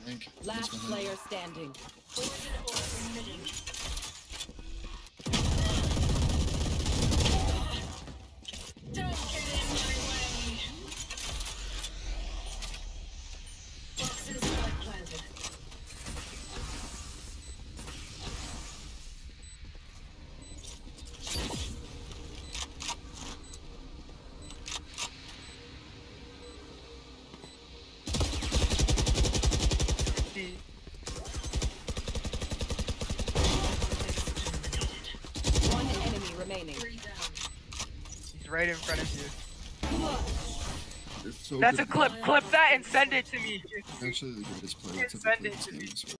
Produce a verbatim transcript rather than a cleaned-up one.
think. Last player standing. Don't get in my way. Boxes are planted. One enemy remaining. He's right in front of you. They're so That's good. a clip. Clip that and send it to me. They're actually the greatest player Can't to send play it this to game me. as well.